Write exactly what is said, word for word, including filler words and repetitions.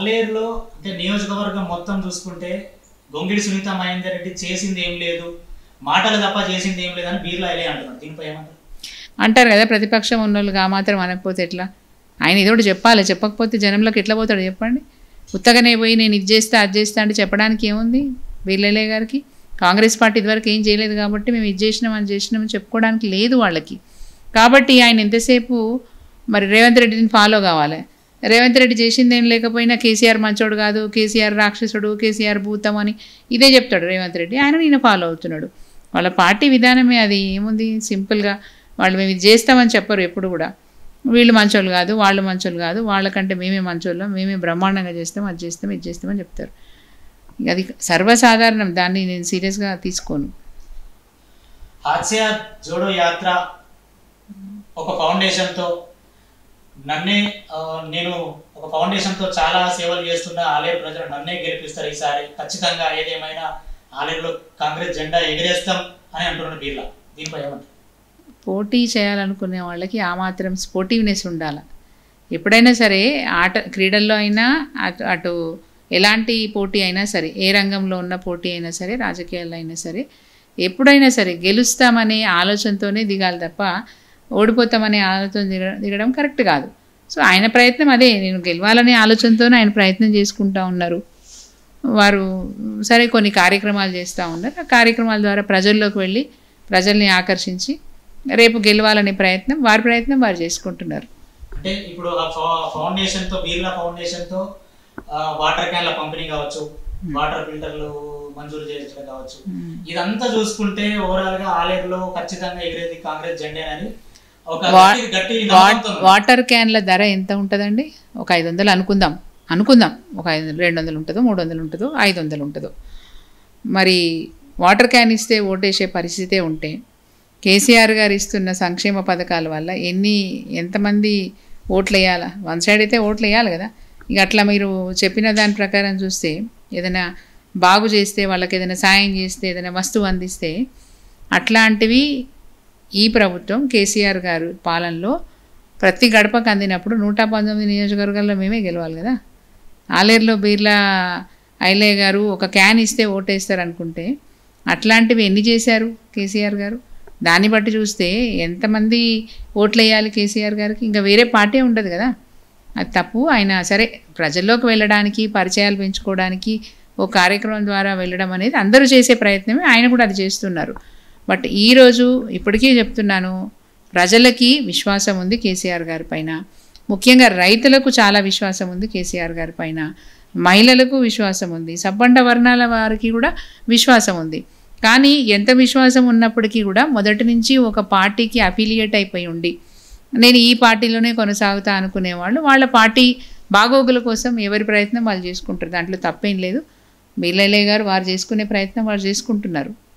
ఆలేరులో అంటే నియోజకవర్గం మొత్తం చూసుకుంటే గొంగిడి సునీత మహేందర్ రెడ్డి చేసింది ఏం లేదు, మాటలు తప్ప చేసింది ఏం లేదని బీర్లా ఐలే అంటున్నారు. దీనిపై ఏమంటారు? అంటారు కదా ప్రతిపక్షం ఉన్నోళ్ళు ఆ మాత్రం అనకపోతే ఎట్లా? ఆయన ఇదోటి చెప్పాలి, చెప్పకపోతే జనంలోకి ఎట్లా పోతాడు చెప్పండి? ఉత్తగానే పోయి నేను ఇది చేస్తా అది చేస్తా అంటే చెప్పడానికి ఏముంది బీర్లే గారికి? కాంగ్రెస్ పార్టీ ఇదివరకు ఏం చేయలేదు కాబట్టి మేము ఇది చేసినాం అది చేసినాం చెప్పుకోవడానికి లేదు వాళ్ళకి. కాబట్టి ఆయన ఎంతసేపు మరి రేవంత్ రెడ్డిని ఫాలో కావాలి. రేవంత్ రెడ్డి చేసింది ఏం లేకపోయినా కేసీఆర్ మంచోడు కాదు, కేసీఆర్ రాక్షసుడు, కేసీఆర్ భూతం అని ఇదే చెప్తాడు రేవంత్ రెడ్డి. ఆయన ఈయన ఫాలో అవుతున్నాడు. వాళ్ళ పార్టీ విధానమే అది. ఏముంది సింపుల్గా వాళ్ళు మేము ఇది చేస్తామని చెప్పరు ఎప్పుడు కూడా. వీళ్ళు మంచోళ్ళు కాదు, వాళ్ళు మంచోళ్ళు కాదు, వాళ్ళకంటే మేమే మంచోళ్ళం, మేమే బ్రహ్మాండంగా చేస్తాం, అది చేస్తాం ఇది చేస్తామని చెప్తారు. అది సర్వసాధారణం, దాన్ని నేను సీరియస్గా తీసుకోను. హాస్య జోడో యాత్ర ఒక ఫౌండేషన్తో నన్నే నేను ఒక ఫౌండేషన్తో చాలా సేవలు చేస్తున్న ఆలేరు ప్రజలు నన్నే గెలిపిస్తారు ఈసారి ఖచ్చితంగా, ఏదేమైనా ఆలేరులో కాంగ్రెస్ జెండా ఎగిరేస్తాం అని అంటున్న బీర్లా. దీనిపై ఏమంటారు? పోటీ చేయాలనుకునే వాళ్ళకి ఆ మాత్రం స్పోర్టివ్నెస్ ఉండాలి. ఎప్పుడైనా సరే ఆట క్రీడల్లో అయినా అటు అటు ఎలాంటి పోటీ అయినా సరే, ఏ రంగంలో ఉన్న పోటీ అయినా సరే, రాజకీయాల్లో అయినా సరే, ఎప్పుడైనా సరే గెలుస్తామనే ఆలోచనతోనే దిగాలి తప్ప ఓడిపోతామనే ఆలోచన దిగ దిగడం కరెక్ట్ కాదు. సో ఆయన ప్రయత్నం అదే, నేను గెలవాలనే ఆలోచనతోనే ఆయన ప్రయత్నం చేసుకుంటూ ఉన్నారు. వారు సరే కొన్ని కార్యక్రమాలు చేస్తూ ఉన్నారు. ఆ కార్యక్రమాల ద్వారా ప్రజల్లోకి వెళ్ళి ప్రజల్ని ఆకర్షించి రేపు గెలవాలనే ప్రయత్నం వారి ప్రయత్నం వారు చేసుకుంటున్నారు. అంటే ఇప్పుడు ఫౌండేషన్తో బీర్లా ఫౌండేషన్తో వాటర్ క్యాన్ల పంపిణీ కావచ్చు, వాటర్ ఫిల్టర్లు మంజూరు చేయించడం కావచ్చు, ఇదంతా చూసుకుంటే ఓవరాల్ గా ఆలేరులో ఖచ్చితంగా ఎగిరేది కాంగ్రెస్ జెండేనని ఒక గట్టి వాటర్ క్యాన్ల ధర ఎంత ఉంటుందండి? ఒక ఐదు వందలు అనుకుందాం అనుకుందాం ఒక ఐదు వందలు రెండు వందలు ఉంటుందో, మూడు వందలు ఉంటుందో, ఐదు వందలు ఉంటుందో. మరి వాటర్ క్యాన్ ఇస్తే ఓటేసే పరిస్థితే ఉంటే కేసీఆర్ గారు ఇస్తున్న సంక్షేమ పథకాల వల్ల ఎన్ని ఎంతమంది ఓట్లు వేయాలా? వన్ సైడ్ అయితే ఓట్లు వేయాలి కదా. ఇక అట్లా మీరు చెప్పిన దాని ప్రకారం చూస్తే ఏదైనా బాగు చేస్తే, వాళ్ళకి ఏదైనా సాయం చేస్తే, ఏదైనా వస్తువు అందిస్తే, అట్లాంటివి ఈ ప్రభుత్వం కేసీఆర్ గారు పాలనలో ప్రతి గడపకు అందినప్పుడు నూట పంతొమ్మిది నియోజకవర్గాల్లో మేమే గెలవాలి కదా. ఆలేరులో బీర్లా ఐలే గారు ఒక క్యాన్ ఇస్తే ఓటేస్తారు అనుకుంటే అట్లాంటివి ఎన్ని చేశారు కేసీఆర్ గారు? దాన్ని బట్టి చూస్తే ఎంతమంది ఓట్లు వేయాలి కేసీఆర్ గారికి? ఇంకా వేరే పార్టీ ఉండదు కదా. అది తప్పు. ఆయన సరే ప్రజల్లోకి వెళ్ళడానికి, పరిచయాలు పెంచుకోవడానికి ఓ కార్యక్రమం ద్వారా వెళ్ళడం అనేది అందరూ చేసే ప్రయత్నమే, ఆయన కూడా అది చేస్తున్నారు. బట్ ఈరోజు ఇప్పటికీ చెప్తున్నాను, ప్రజలకి విశ్వాసం ఉంది కేసీఆర్ గారి పైన, ముఖ్యంగా రైతులకు చాలా విశ్వాసం ఉంది కేసీఆర్ గారి పైన, మహిళలకు విశ్వాసం ఉంది, సబ్బండ వర్ణాల వారికి కూడా విశ్వాసం ఉంది. కానీ ఎంత విశ్వాసం ఉన్నప్పటికీ కూడా మొదటి నుంచి ఒక పార్టీకి అఫిలియేట్ అయిపోయి ఉండి నేను ఈ పార్టీలోనే కొనసాగుతా అనుకునేవాళ్ళు వాళ్ళ పార్టీ బాగోగుల కోసం ఎవరి ప్రయత్నం వాళ్ళు చేసుకుంటారు. దాంట్లో తప్పేం లేదు. బీర్లా గారు వారు చేసుకునే ప్రయత్నం వారు చేసుకుంటున్నారు.